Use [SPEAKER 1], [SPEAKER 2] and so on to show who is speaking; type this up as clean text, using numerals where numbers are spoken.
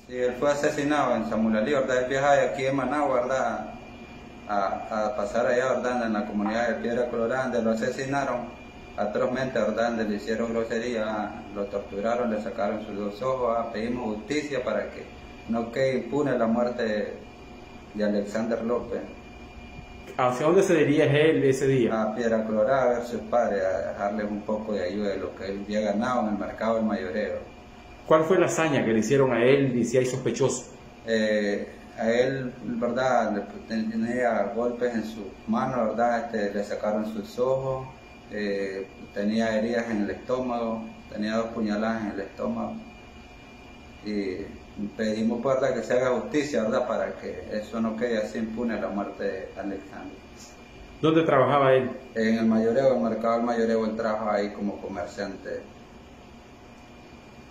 [SPEAKER 1] Sí, él fue asesinado en Samulalí, ¿verdad? Él viajaba de aquí en Managua, ¿verdad? A pasar allá, ¿verdad? En la comunidad de Piedra Colorada, donde lo asesinaron atrozmente, ¿verdad? Donde le hicieron grosería, lo torturaron, le sacaron sus dos ojos. Pedimos justicia para que no quede impune la muerte de Alexander López.
[SPEAKER 2] ¿Hacia dónde se dirige él ese día?
[SPEAKER 1] A Piedra Colorada a ver a sus padres, a dejarles un poco de ayuda de lo que él había ganado en el mercado del mayoreo.
[SPEAKER 2] ¿Cuál fue la hazaña que le hicieron a él y si hay sospechosos?
[SPEAKER 1] A él, ¿verdad? Tenía golpes en sus manos, ¿verdad? Le sacaron sus ojos, tenía heridas en el estómago, tenía 2 puñaladas en el estómago. Y pedimos, ¿verdad?, que se haga justicia, ¿verdad?, para que eso no quede así impune, la muerte de Alexander.
[SPEAKER 2] ¿Dónde trabajaba él?
[SPEAKER 1] En el mayoreo, el mercado del mayoreo, él trabaja ahí como comerciante.